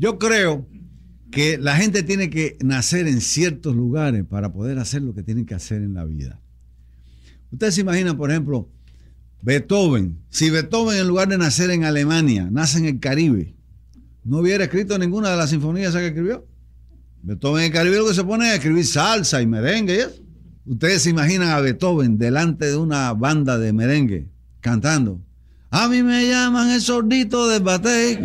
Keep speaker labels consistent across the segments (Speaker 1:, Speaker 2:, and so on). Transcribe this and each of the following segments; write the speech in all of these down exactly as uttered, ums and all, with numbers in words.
Speaker 1: Yo creo que la gente tiene que nacer en ciertos lugares para poder hacer lo que tienen que hacer en la vida. Ustedes se imaginan, por ejemplo, Beethoven. Si Beethoven, en lugar de nacer en Alemania, nace en el Caribe, no hubiera escrito ninguna de las sinfonías que escribió. Beethoven en el Caribe lo que se pone es a escribir salsa y merengue y eso. Ustedes se imaginan a Beethoven delante de una banda de merengue cantando: a mí me llaman el sordito del batey.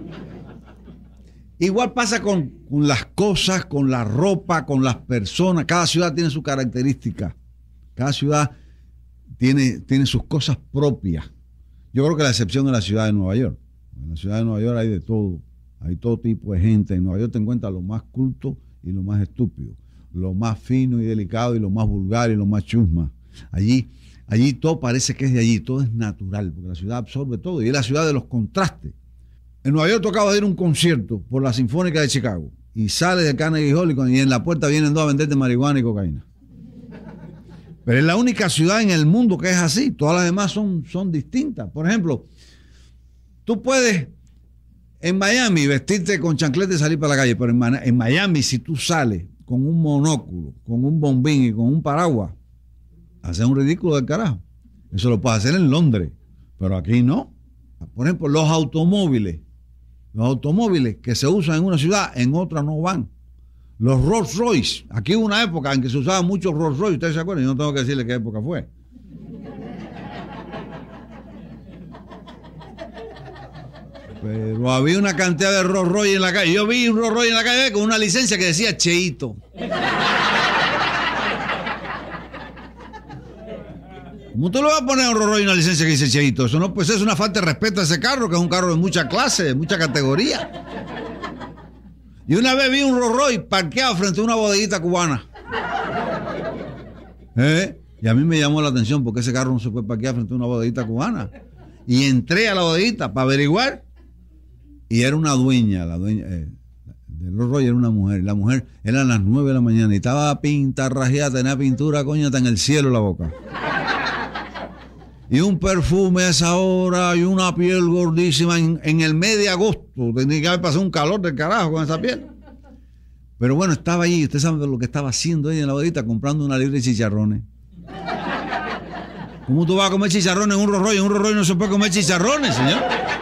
Speaker 1: Igual pasa con, con las cosas, con la ropa, con las personas. Cada ciudad tiene su característica. Cada ciudad tiene, tiene sus cosas propias. Yo creo que la excepción es la ciudad de Nueva York. En la ciudad de Nueva York hay de todo. Hay todo tipo de gente. En Nueva York te encuentras lo más culto y lo más estúpido, lo más fino y delicado y lo más vulgar y lo más chusma. Allí, allí todo parece que es de allí, todo es natural, porque la ciudad absorbe todo y es la ciudad de los contrastes. En Nueva York tocaba de ir a un concierto por la Sinfónica de Chicago y sales de Carnegie Hall y en la puerta vienen dos a venderte marihuana y cocaína. Pero es la única ciudad en el mundo que es así. Todas las demás son, son distintas. Por ejemplo, tú puedes en Miami vestirte con chancleta y salir para la calle, pero en, en Miami si tú sales con un monóculo, con un bombín y con un paraguas, haces un ridículo del carajo. Eso lo puedes hacer en Londres, pero aquí no. Por ejemplo, los automóviles. Los automóviles que se usan en una ciudad, en otra no van. Los Rolls Royce. Aquí hubo una época en que se usaban muchos Rolls Royce. ¿Ustedes se acuerdan? Yo no tengo que decirle qué época fue. Pero había una cantidad de Rolls Royce en la calle. Yo vi un Rolls Royce en la calle con una licencia que decía Cheito. ¿Cómo tú le vas a poner a un Rolls Royce una licencia que dice Cheito? Eso no, pues es una falta de respeto a ese carro, que es un carro de mucha clase, de mucha categoría. Y una vez vi un Rolls Royce parqueado frente a una bodeguita cubana. ¿Eh? Y a mí me llamó la atención porque ese carro no se puede parquear frente a una bodeguita cubana. Y entré a la bodeguita para averiguar. Y era una dueña, la dueña eh, del Rolls Royce era una mujer. La mujer eran las nueve de la mañana y estaba pintarrajeada, tenía pintura, coño, hasta en el cielo la boca. Y un perfume a esa hora y una piel gordísima en, en el mes de agosto. Tenía que haber pasado un calor del carajo con esa piel. Pero bueno, estaba allí. Usted sabe lo que estaba haciendo ella en la bodita, comprando una libra de chicharrones. ¿Cómo tú vas a comer chicharrones en un Rolls Royce? En un Rolls Royce no se puede comer chicharrones, señor.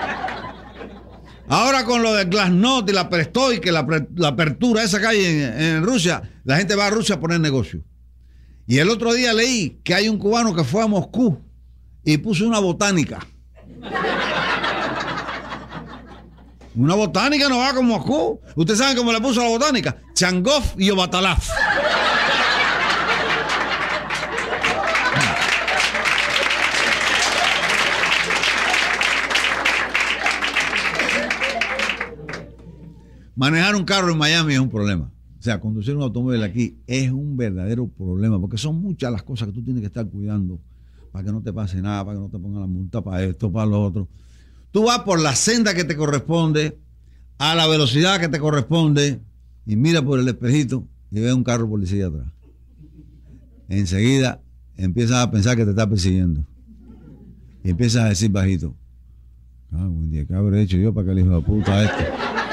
Speaker 1: Ahora con lo del Glasnost y la Perestroika, la, la apertura esa que hay en, en Rusia, la gente va a Rusia a poner negocio. Y el otro día leí que hay un cubano que fue a Moscú y puso una botánica. Una botánica no va con Moscú. ¿Ustedes saben cómo le puso a la botánica? Changov y Obatalaf. Manejar un carro en Miami es un problema. O sea, conducir un automóvil aquí es un verdadero problema, porque son muchas las cosas que tú tienes que estar cuidando para que no te pase nada, para que no te pongan la multa, para esto, para lo otro. Tú vas por la senda que te corresponde, a la velocidad que te corresponde, y mira por el espejito y ves un carro policía atrás. Enseguida empiezas a pensar que te está persiguiendo. Y empiezas a decir bajito: ah, buen día, ¿qué habré hecho yo para que el hijo de puta este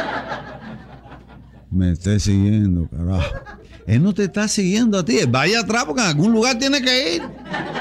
Speaker 1: me esté siguiendo, carajo? Él no te está siguiendo a ti, vaya atrás porque en algún lugar tiene que ir.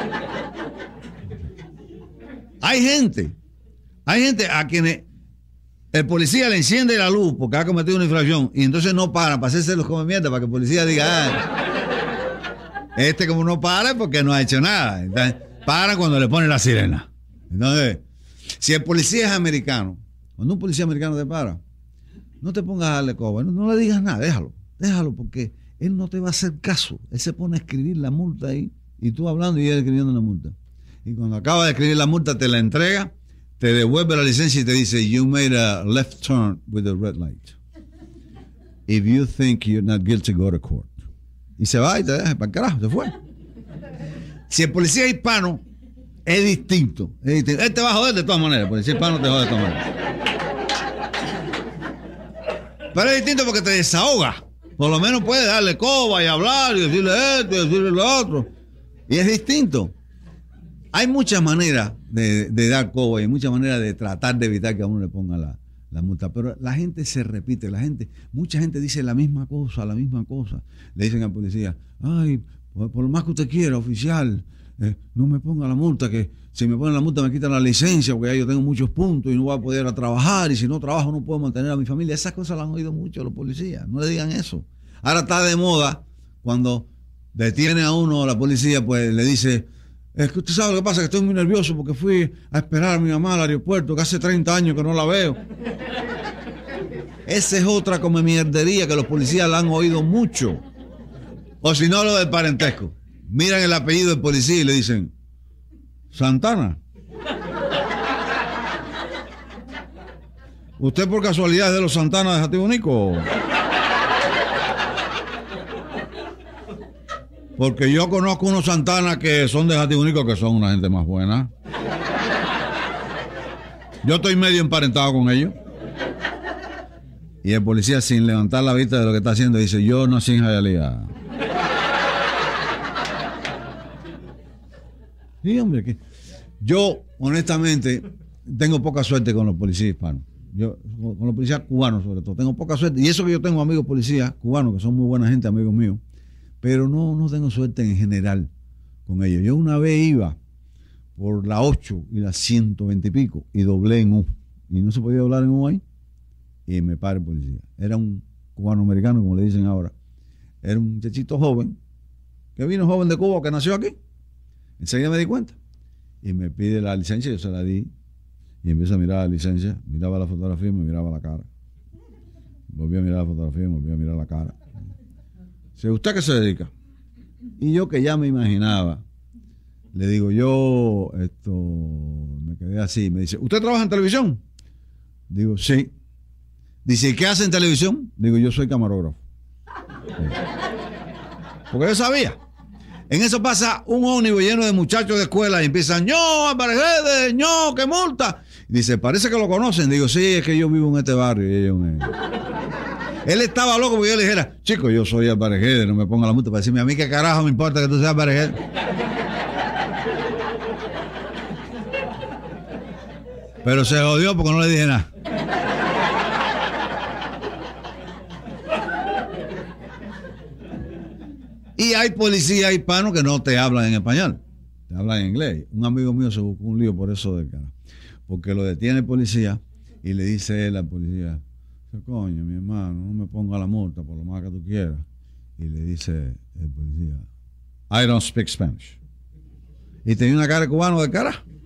Speaker 1: Hay gente, hay gente a quienes el policía le enciende la luz porque ha cometido una infracción y entonces no paran para hacerse los come mierda, para que el policía diga: ah, este como no para porque no ha hecho nada. Entonces, para cuando le pone la sirena. Entonces, si el policía es americano, cuando un policía americano te para, no te pongas a darle coba, no, no le digas nada, déjalo, déjalo, porque él no te va a hacer caso. Él se pone a escribir la multa ahí, y tú hablando y él escribiendo la multa. Y cuando acaba de escribir la multa, te la entrega, te devuelve la licencia y te dice: you made a left turn with a red light. If you think you're not guilty, go to court. Y se va y te deja para el carajo, se fue. Si el policía es hispano, es distinto, es distinto. Él te va a joder de todas maneras, el policía hispano te jode de todas maneras. Pero es distinto porque te desahoga. Por lo menos puedes darle coba y hablar y decirle esto y decirle lo otro. Y es distinto. Hay muchas maneras de, de dar coba y muchas maneras de tratar de evitar que a uno le pongan la, la multa. Pero la gente se repite, la gente, mucha gente dice la misma cosa, la misma cosa. Le dicen al policía, ay, por, por lo más que usted quiera, oficial, eh, no me ponga la multa, que si me ponen la multa me quitan la licencia, porque ya yo tengo muchos puntos y no voy a poder a trabajar, y si no trabajo no puedo mantener a mi familia. Esas cosas las han oído mucho los policías, no le digan eso. Ahora está de moda, cuando detiene a uno la policía, pues le dice, es que usted sabe lo que pasa, que estoy muy nervioso porque fui a esperar a mi mamá al aeropuerto, que hace treinta años que no la veo. Esa es otra come mierdería que los policías la han oído mucho. O si no, lo del parentesco. Miran el apellido del policía y le dicen, Santana. ¿Usted por casualidad es de los Santana de Jatibonico? Porque yo conozco unos Santana que son de Jatibonico que son una gente más buena. Yo estoy medio emparentado con ellos. Y el policía, sin levantar la vista de lo que está haciendo, dice, yo nací en Hialeah. Sí, hombre, que yo, honestamente, tengo poca suerte con los policías hispanos. Yo, con los policías cubanos, sobre todo, tengo poca suerte. Y eso que yo tengo amigos policías cubanos, que son muy buena gente, amigos míos, pero no, no tengo suerte en general con ellos. Yo una vez iba por la ocho y la ciento veinte y pico y doblé en U. Y no se podía doblar en U ahí. Y me para el policía. Era un cubano americano, como le dicen ahora. Era un muchachito joven, que vino joven de Cuba, que nació aquí. Enseguida me di cuenta. Y me pide la licencia, yo se la di. Y empiezo a mirar la licencia. Miraba la fotografía y me miraba la cara. Volví a mirar la fotografía y me volví a mirar la cara. Dice, ¿usted a qué se dedica? Y yo, que ya me imaginaba, le digo, yo, esto, me quedé así. Me dice, ¿usted trabaja en televisión? Digo, sí. Dice, ¿qué hace en televisión? Digo, yo soy camarógrafo. Porque yo sabía. En eso pasa un ómnibus lleno de muchachos de escuela y empiezan, ¡no, Alvarez, no, qué multa! Y dice, parece que lo conocen. Digo, sí, es que yo vivo en este barrio. Y ellos me... Él estaba loco porque yo le dijera, chico, yo soy Alvarez, no me ponga la multa para decirme, a mí qué carajo me importa que tú seas Alvarez. Pero se jodió porque no le dije nada. Y hay policías hispanos que no te hablan en español, te hablan en inglés. Un amigo mío se buscó un lío por eso de cara, porque lo detiene el policía y le dice él al policía, coño, mi hermano, no me ponga la multa por lo más que tú quieras. Y le dice el policía, I don't speak Spanish. Y tenía una cara de cubano de cara.